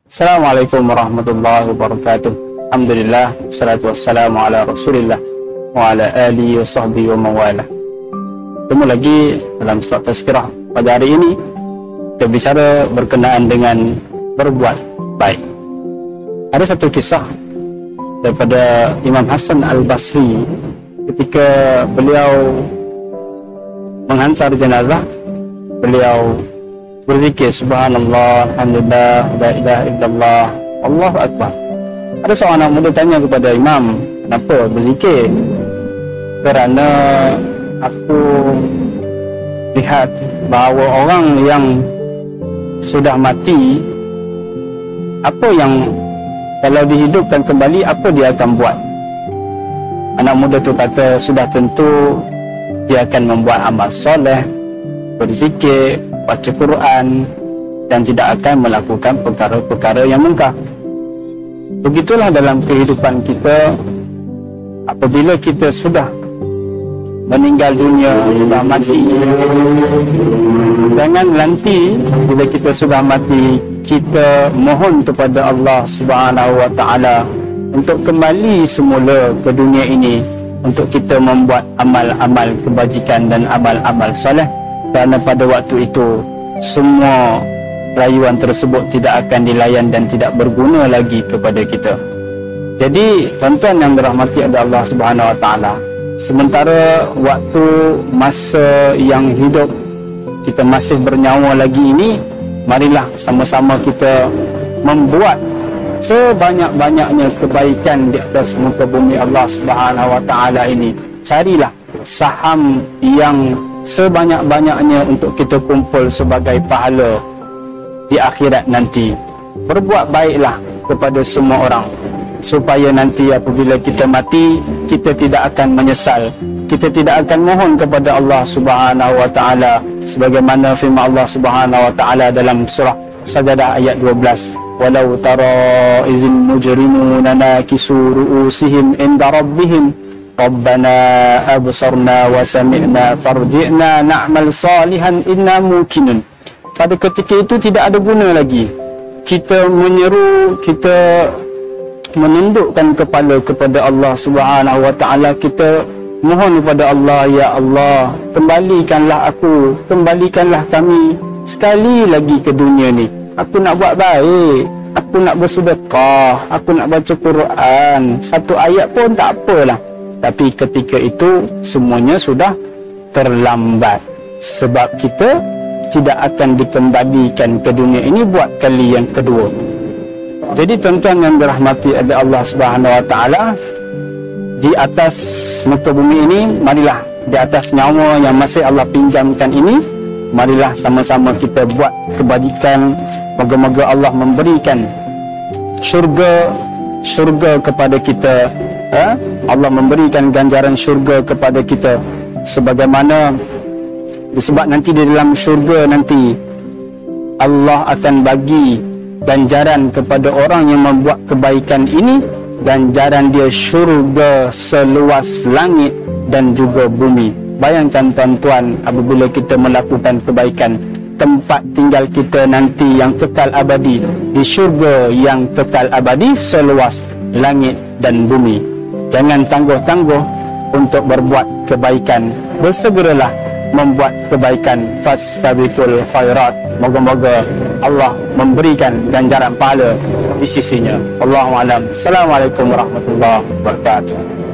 Assalamualaikum warahmatullahi wabarakatuh. Alhamdulillah, wassalatu wassalamu ala rasulillah wa ala alihi wa sahbihi wa mawala. Ketemu lagi dalam Ustaz Tazkirah. Pada hari ini kita bicara berkenaan dengan berbuat baik. Ada satu kisah daripada Imam Hasan Al-Basri ketika beliau menghantar jenazah, beliau berzikir subhanallah, alhamdulillah, la ilaha illallah, Allahu akbar. Ada seorang anak muda tanya kepada imam, kenapa berzikir? Kerana aku lihat bahawa orang yang sudah mati, apa yang kalau dihidupkan kembali, apa dia akan buat? Anak muda tu kata, sudah tentu dia akan membuat amal soleh, berzikir, baca Quran, dan tidak akan melakukan perkara-perkara yang mungkar. Begitulah dalam kehidupan kita. Apabila kita sudah meninggal dunia, sudah mati, jangan nanti bila kita sudah mati, kita mohon kepada Allah Subhanahu wa Ta'ala untuk kembali semula ke dunia ini, untuk kita membuat amal-amal kebajikan dan amal-amal soleh. Kerana pada waktu itu semua rayuan tersebut tidak akan dilayan dan tidak berguna lagi kepada kita. Jadi tuan-tuan yang dirahmati oleh Allah Subhanahu wa Ta'ala, sementara waktu masa yang hidup kita masih bernyawa lagi ini, marilah sama-sama kita membuat sebanyak-banyaknya kebaikan di atas muka bumi Allah Subhanahu wa Ta'ala ini. Carilah saham yang sebanyak-banyaknya untuk kita kumpul sebagai pahala di akhirat nanti. Berbuat baiklah kepada semua orang, supaya nanti apabila kita mati, kita tidak akan menyesal, kita tidak akan mohon kepada Allah Subhanahu wa Ta'ala sebagaimana firman Allah Subhanahu wa Ta'ala dalam surah Sajadah ayat 12, walau tara izin mujrimuna nakisu ru'usihim inda rabbihim Rabbana absarna wa sami'na farji'na na'mal salihan inna mukinun. Pada ketika itu tidak ada guna lagi kita menyeru, kita menundukkan kepala kepada Allah Subhanahu wa Ta'ala, kita mohon kepada Allah, ya Allah, kembalikanlah aku, kembalikanlah kami sekali lagi ke dunia ni. Aku nak buat baik, aku nak bersedekah, aku nak baca Quran, satu ayat pun tak apalah. Tapi ketika itu semuanya sudah terlambat, sebab kita tidak akan dikembalikan ke dunia ini buat kali yang kedua. Jadi tuan-tuan yang dirahmati oleh Allah Subhanahu wa Ta'ala, di atas muka bumi ini, marilah di atas nyawa yang masih Allah pinjamkan ini, marilah sama-sama kita buat kebajikan. Moga-moga Allah memberikan syurga kepada kita. Allah memberikan ganjaran syurga kepada kita, sebagaimana disebut nanti di dalam syurga nanti Allah akan bagi ganjaran kepada orang yang membuat kebaikan ini. Ganjaran dia syurga seluas langit dan juga bumi. Bayangkan tuan-tuan, apabila kita melakukan kebaikan, tempat tinggal kita nanti yang kekal abadi di syurga yang kekal abadi seluas langit dan bumi. Jangan tangguh-tangguh untuk berbuat kebaikan. Bersegeralah membuat kebaikan. Fastabiqul khairat. Moga-moga Allah memberikan ganjaran pahala di sisinya. Allahu a'lam. Assalamualaikum warahmatullahi wabarakatuh.